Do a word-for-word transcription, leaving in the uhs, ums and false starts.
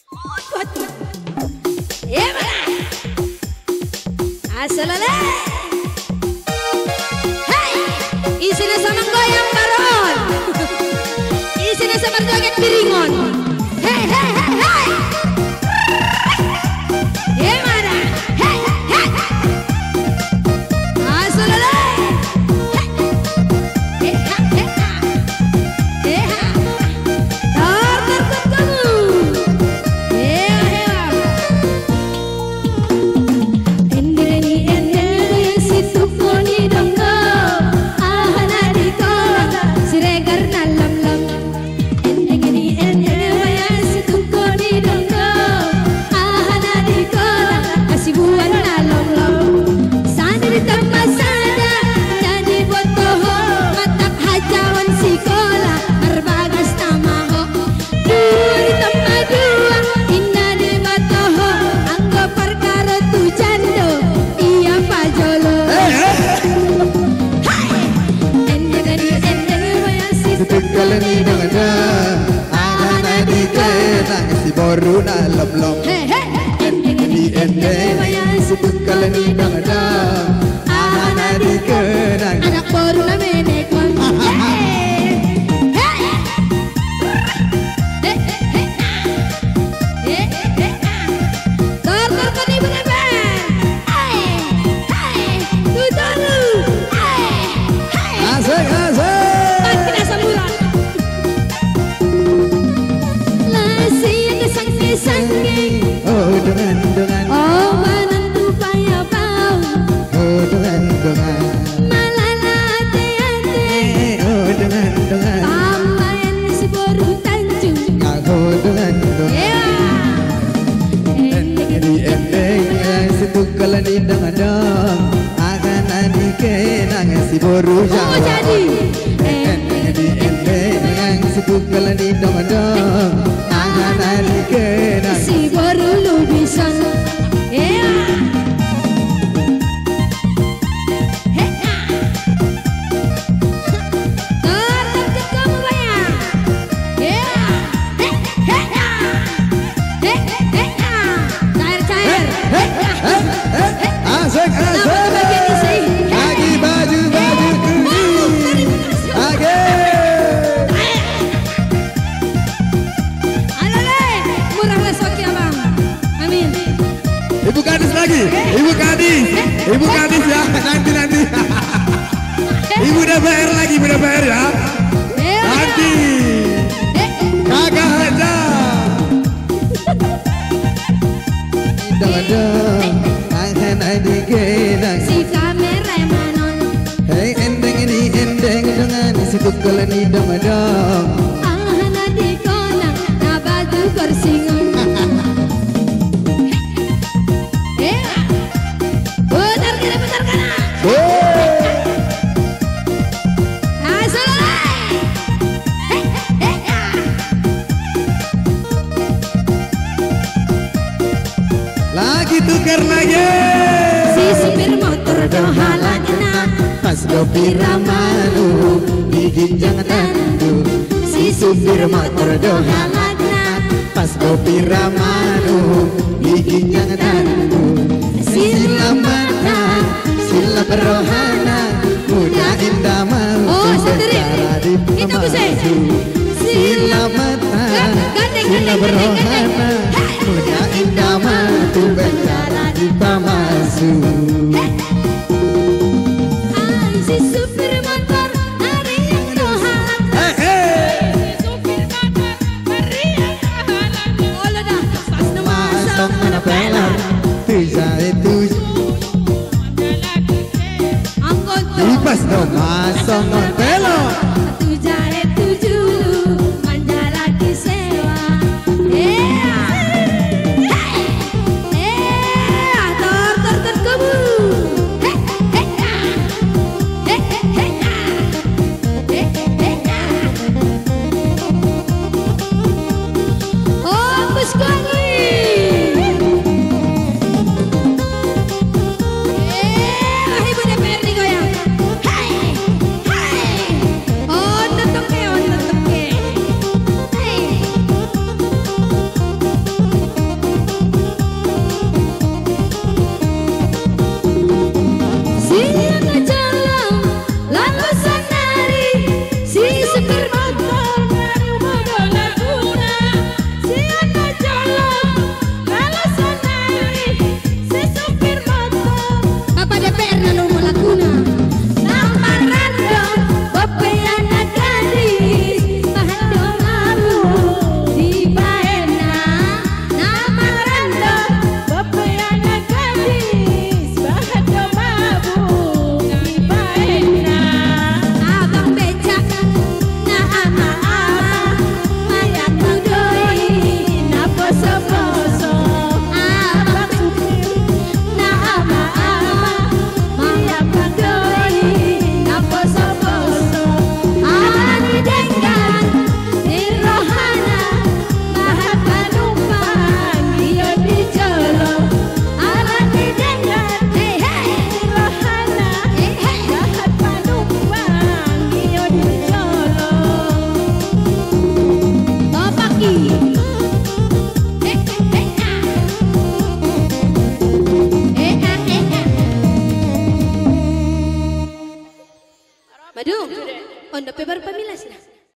Ya mana? Asalala. Hai, isinya sama goyang baron. Isinya sama joget piringon. Hei hei hei hei. Ya mana? Hei hei. Asalala. Hei hei hei. Hei hei. Tar tar tar kamu. Hei hei. Endeni endeni situ koni donggo. Ahana di kola siregar nalam lam. Endeni endeni situ koni donggo. Ahana di kola kasih buan nalam lam. Sandiri tambah sada jadi botoho matak hajawan sikola berbagas namaho. Duri tambah dua indah di batoho anggo perkara tu jando iya pajolo. Hai endeni endeni wayasi Setegalan ni dongada, ahana di kenang si boru na lom lom. Hei hei Di endeng, setegalan ni dongada, ahana di kenang. anak baru na menekon. Hei hei hei hei hei hei. Tor tor koni bener. Hei hei tuturu. Hei hei. Asik asik. Makin saluran. Nasi kesang kesangking. Oh dengan dengan, Oh menentu payah bau. oh dengan dengan, Malala hati-hati. eh oh dengan dengan, Tambahan si baru tanjung. oh dengan dengan. Ya. Di endeng, setegalan ni dongada, ahana di kenang si boru Oh jawa. jadi. Di endeng, setegalan ni dongada, ahana di kenang. Si baru lubisan. Ya. Hei. Terdekat kamu bayang. Ya. Hei hei. Hei hei. Cair-cair. Asik Kenapa asik. bagian isi? Lagi baju baju kuning. Oke. Alale, murah rezeki abang. Amin. Ibu Kadis lagi. Ibu Kadis. Ibu Kadis ya. Nanti nanti. Ibu D P R lagi. Ibu D P R ya. Nanti. Kakak aja. Dong-dong. Ahana di kenang. Si kameramanon, Hei endeng ini endeng dengan situ kalian ini dong-dong. ahana di kolang, nabatu korsingon. Eh, putar kiri putar kanan. Oh. Asalai. Hei hei hei. Lagi tukar lagi. Si supir motor dohalagna. Pas kopi ramanu diginjang tandu. Si supir motor dohalagna. Pas kopi ramanu diginjang tandu. Sila mata, sila berohana, muda indah mau Oh, sendiri. secara di Kita bisa. Sila mata, Gandeng, sila gandeng, berohana, gandeng, gandeng. muda indah mau bicara di pamasu. Ay, si supir motor hari yang dohalag. Hey, hey. Supir motor hari yang dohalag. Oh, dah pas nama Masang mana pelar, tuja itu. angkot Ipas no masang mana pelar. tujuh eh tujuh manja lagi sewa. Eh, eh, tor tor tor kamu. Hei hei hei hei hei hei hei. Oh, kuskoni. Eh, ibu D P R nih goyang. Hai hai. poso-poso abang suki na ama-ama dia pandoi na poso-poso ani denggan di rohana mahat panumpang dia dijolo ani denggan hey hey di rohana hey hey mahat panumpang dia dijolo topaki. Madu, on the paper pamilas na.